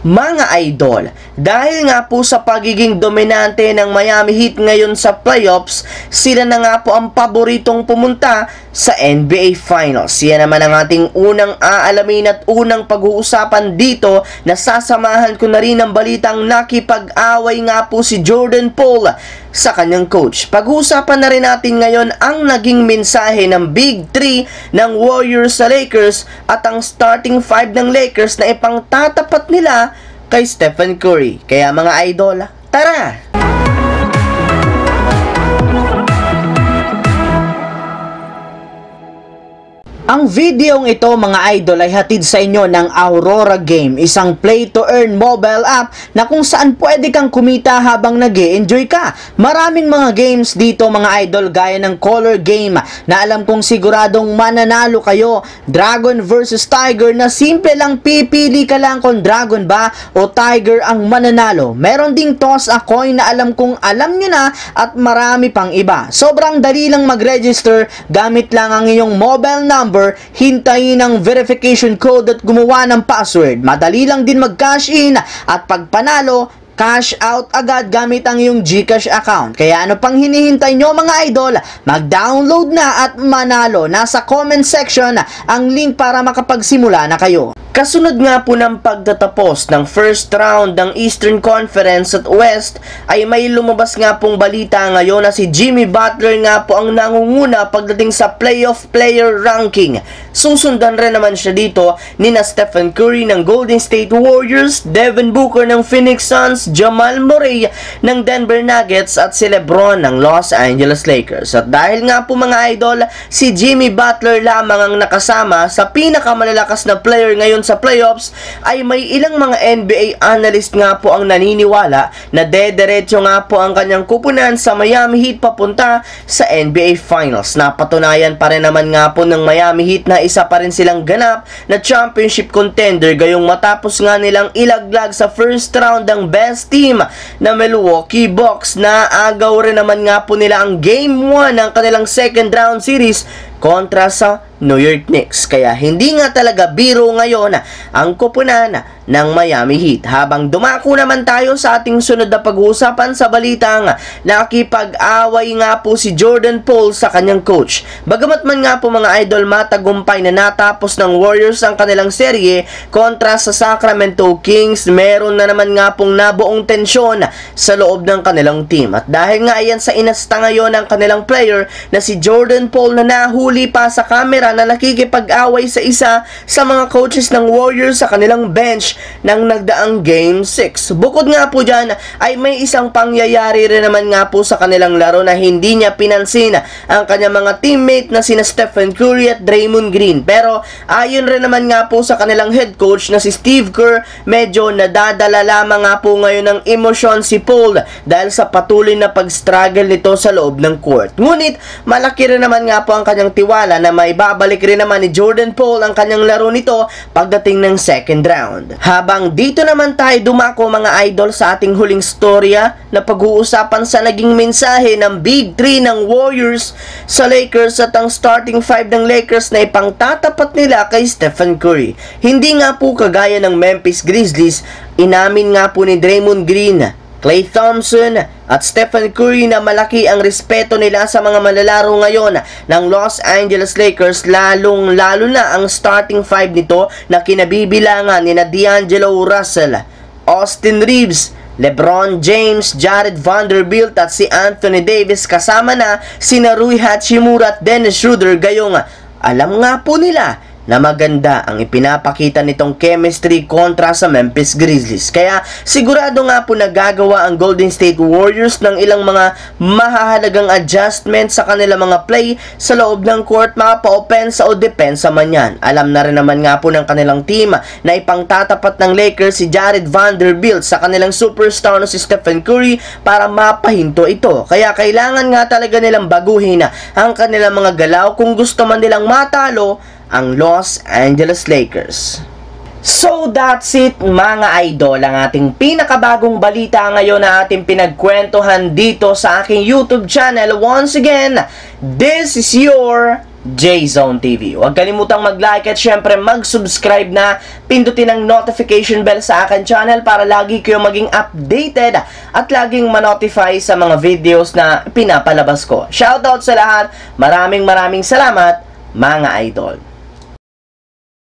Mga idol, dahil nga po sa pagiging dominante ng Miami Heat ngayon sa playoffs, sila na nga po ang paboritong pumunta sa NBA Finals. Yan naman ang ating unang aalamin at unang pag-uusapan dito, na sasamahan ko na rin ang balitang nakipag-away nga po si Jordan Poole sa kanyang coach. Pag-uusapan na rin natin ngayon ang naging mensahe ng Big 3 ng Warriors sa Lakers at ang starting 5 ng Lakers na ipangtatapat nila kay Stephen Curry. Kaya mga idol, tara! Ang videong ito mga idol ay hatid sa inyo ng Aurora Game, isang play-to-earn mobile app na kung saan pwede kang kumita habang nag-e-enjoy ka. Maraming mga games dito mga idol, gaya ng Color Game na alam kong siguradong mananalo kayo, Dragon versus Tiger na simple lang pipili ka lang kung Dragon ba o Tiger ang mananalo. Meron ding Toss a Coin na alam kong alam nyo na at marami pang iba. Sobrang dali lang mag-register, gamit lang ang iyong mobile number, hintayin ang verification code at gumawa ng password. Madali lang din mag-cash in at pag panalo, cash out agad gamit ang iyong GCash account. Kaya ano pang hinihintay nyo mga idol? Mag-download na at manalo. Nasa comment section ang link para makapagsimula na kayo. Kasunod nga po ng pagtatapos ng first round ng Eastern Conference at West, ay may lumabas nga pong balita ngayon na si Jimmy Butler nga po ang nangunguna pagdating sa playoff player ranking. Susundan rin naman siya dito nina Stephen Curry ng Golden State Warriors, Devin Booker ng Phoenix Suns, Jamal Murray ng Denver Nuggets at si LeBron ng Los Angeles Lakers. At dahil nga po mga idol, si Jimmy Butler lamang ang nakasama sa pinakamalalakas na player ngayon sa playoffs, ay may ilang mga NBA analyst nga po ang naniniwala na dederecho nga po ang kanyang kupunan sa Miami Heat papunta sa NBA Finals. Napatunayan pa rin naman nga po ng Miami Heat na isa pa rin silang ganap na championship contender, gayong matapos nga nilang ilaglag sa first round ang best team na Milwaukee Bucks. Na agaw rin naman nga po nila ang Game 1 ng kanilang second round series kontra sa New York Knicks. Kaya hindi nga talaga biro ngayon ang kupunan ng Miami Heat. Habang dumako naman tayo sa ating sunod na pag-uusapan sa balitang nakipag-away nga po si Jordan Poole sa kanyang coach. Bagamat man nga po mga idol, matagumpay na natapos ng Warriors ang kanilang serye kontra sa Sacramento Kings, meron na naman nga pong nabuong tensyon sa loob ng kanilang team. At dahil nga ayan sa inasta ngayon ng kanilang player na si Jordan Poole, na nahuli pa sa camera na nakikipag-away sa isa sa mga coaches ng Warriors sa kanilang bench ng nagdaang Game 6. Bukod nga po dyan, ay may isang pangyayari rin naman nga po sa kanilang laro na hindi niya pinansin ang kanyang mga teammate na sina Stephen Curry at Draymond Green. Pero ayon rin naman nga po sa kanilang head coach na si Steve Kerr, medyo nadadala lamang nga po ngayon ng emosyon si Poole dahil sa patuloy na pag-struggle nito sa loob ng court. Ngunit malaki rin naman nga po ang kanyang tiwala na may babalik rin naman ni Jordan Poole ang kanyang laro nito pagdating ng second round. Habang dito naman tayo dumako mga idol sa ating huling storya na pag-uusapan sa naging mensahe ng Big 3 ng Warriors sa Lakers at ang starting 5 ng Lakers na ipangtatapat nila kay Stephen Curry. Hindi nga po kagaya ng Memphis Grizzlies, inamin nga po ni Draymond Green, Klay Thompson at Stephen Curry na malaki ang respeto nila sa mga malalaro ngayon ng Los Angeles Lakers, lalong-lalo na ang starting 5 nito na kinabibilangan ni D'Angelo Russell, Austin Reeves, LeBron James, Jared Vanderbilt at si Anthony Davis, kasama na sina Rui Hachimura at Dennis Schroeder. Gayong alam nga po nila na maganda ang ipinapakita nitong chemistry kontra sa Memphis Grizzlies. Kaya sigurado nga po nagagawa ang Golden State Warriors ng ilang mga mahahalagang adjustment sa kanila mga play sa loob ng court, mga pa-offense o depensa man yan. Alam na rin naman nga po ng kanilang team na ipangtatapat ng Lakers si Jared Vanderbilt sa kanilang superstar na si Stephen Curry para mapahinto ito. Kaya kailangan nga talaga nilang baguhin ang kanilang mga galaw kung gusto man nilang matalo ang Los Angeles Lakers. So that's it mga idol, ang ating pinakabagong balita ngayon na ating pinagkwentuhan dito sa aking YouTube channel. Once again, this is your J-Zone TV. Huwag kalimutang mag-like at syempre mag-subscribe na, pindutin ang notification bell sa akin channel para lagi kayo maging updated at laging ma-notify sa mga videos na pinapalabas ko. Shoutout sa lahat, maraming salamat mga idol.